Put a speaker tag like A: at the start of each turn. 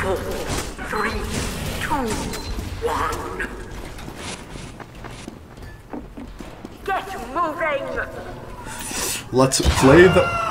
A: 4, 3, 2, 1. Get moving!
B: Let's play the...